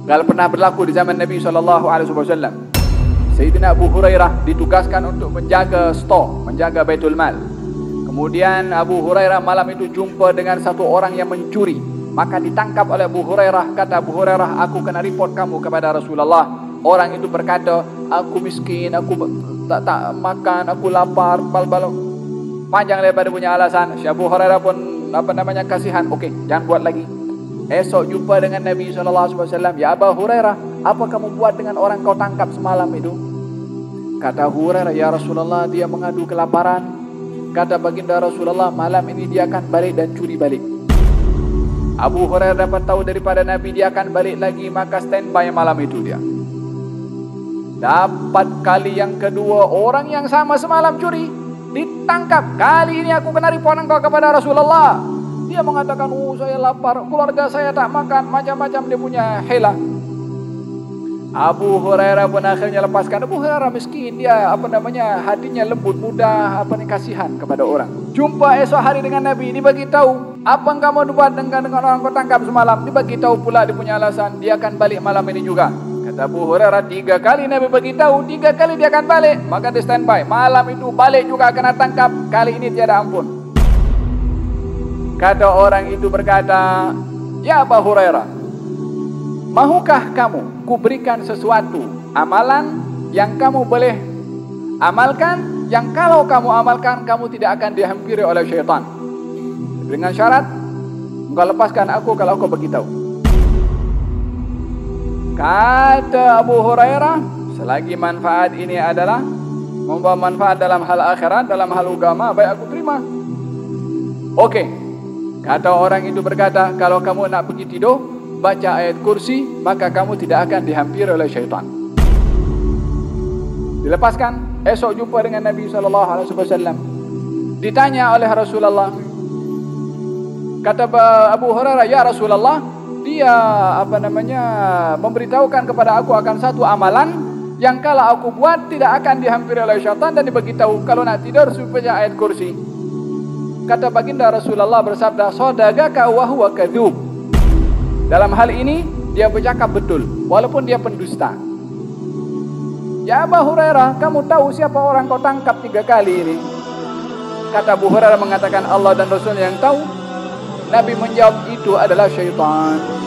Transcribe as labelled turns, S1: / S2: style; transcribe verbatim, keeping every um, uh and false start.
S1: Kalau pernah berlaku di zaman Nabi shallallahu alaihi wasallam, Sayyidina Abu Hurairah ditugaskan untuk menjaga stok, menjaga Baitul Mal. Kemudian Abu Hurairah malam itu jumpa dengan satu orang yang mencuri. Maka ditangkap oleh Abu Hurairah. Kata Abu Hurairah, aku kena report kamu kepada Rasulullah. Orang itu berkata, aku miskin, aku tak tak makan, aku lapar, bal-bal. Panjang lebar punya alasan. Si Abu Hurairah pun apa namanya kasihan. Okey, jangan buat lagi. Esok jumpa dengan Nabi shallallahu alaihi wasallam. Ya Abu Hurairah, apa kamu buat dengan orang kau tangkap semalam itu? Kata Abu Hurairah, ya Rasulullah, dia mengadu kelaparan. Kata baginda Rasulullah, malam ini dia akan balik dan curi balik. Abu Hurairah dapat tahu daripada Nabi dia akan balik lagi, maka standby malam itu dia. Dapat kali yang kedua, orang yang sama semalam curi ditangkap. Kali ini aku kena report engkau kepada Rasulullah. Dia mengatakan, oh saya lapar, keluarga saya tak makan, macam-macam dia punya hela. Abu Hurairah pun akhirnya lepaskan. Abu Hurairah miskin, dia apa namanya hatinya lembut, mudah apa nih kasihan kepada orang. Jumpa esok hari dengan Nabi, dibagi tahu apa yang kamu buat dengan dengan orang kau tangkap semalam. Dibagi tahu pula dia punya alasan, dia akan balik malam ini juga. Kata Abu Hurairah, tiga kali Nabi bagi tahu, tiga kali dia akan balik. Maka dia standby, malam itu balik juga kena tangkap. Kali ini tiada ampun. Kata orang itu berkata, ya Abu Hurairah, mahukah kamu kuberikan sesuatu amalan yang kamu boleh amalkan, yang kalau kamu amalkan kamu tidak akan dihampiri oleh syaitan, dengan syarat engkau lepaskan aku kalau kau beritahu. Kata Abu Hurairah, selagi manfaat ini adalah membawa manfaat dalam hal akhirat, dalam hal agama, baik aku terima. Okey. Kata orang itu berkata, kalau kamu nak pergi tidur, baca ayat kursi, maka kamu tidak akan dihampiri oleh syaitan. Dilepaskan. Esok jumpa dengan Nabi shallallahu alaihi wasallam. Ditanya oleh Rasulullah. Kata Abu Hurairah, ya Rasulullah, dia apa namanya memberitahukan kepada aku akan satu amalan yang kalau aku buat tidak akan dihampiri oleh syaitan, dan diberitahu kalau nak tidur supaya ayat kursi. Kata baginda Rasulullah bersabda, sadaqaka wa huwa kadzub. Dalam hal ini dia bercakap betul walaupun dia pendusta. Ya Abu Hurairah, kamu tahu siapa orang kau tangkap tiga kali ini? Kata Abu Hurairah mengatakan, Allah dan Rasul yang tahu. Nabi menjawab, itu adalah syaitan.